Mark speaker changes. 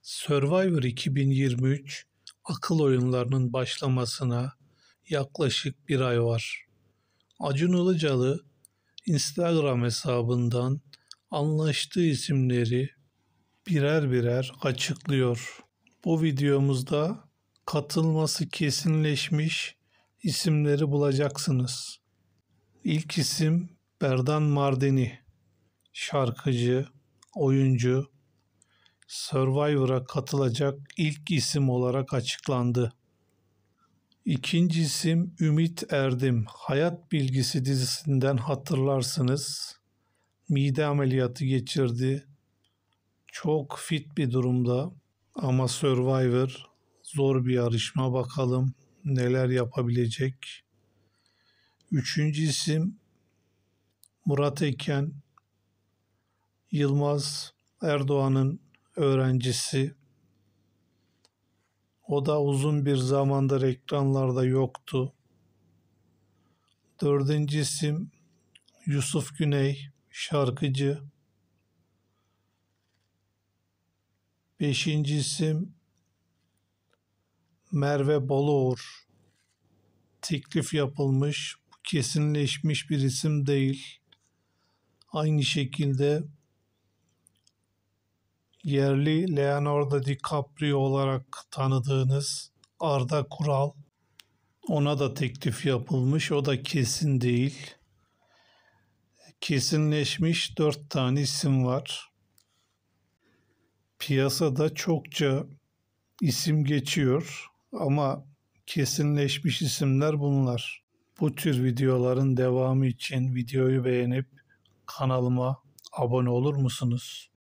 Speaker 1: Survivor 2023 akıl oyunlarının başlamasına yaklaşık bir ay var. Acun Ilıcalı Instagram hesabından anlaştığı isimleri birer birer açıklıyor. Bu videomuzda katılması kesinleşmiş isimleri bulacaksınız. İlk isim Berdan Mardini, şarkıcı, oyuncu, Survivor'a katılacak ilk isim olarak açıklandı. İkinci isim Ümit Erdim. Hayat Bilgisi dizisinden hatırlarsınız. Mide ameliyatı geçirdi. Çok fit bir durumda ama Survivor zor bir yarışma. Bakalım neler yapabilecek. Üçüncü isim Murat Eken. Yılmaz Erdoğan'ın öğrencisi. O da uzun bir zamandır ekranlarda yoktu. Dördüncü isim Yusuf Güney, şarkıcı. Beşinci isim Merve Boluğur. Teklif yapılmış, kesinleşmiş bir isim değil. Aynı şekilde yerli Leonardo DiCaprio olarak tanıdığınız Arda Kural, ona da teklif yapılmış, o da kesin değil. Kesinleşmiş 4 tane isim var. Piyasada çokça isim geçiyor ama kesinleşmiş isimler bunlar. Bu tür videoların devamı için videoyu beğenip kanalıma abone olur musunuz?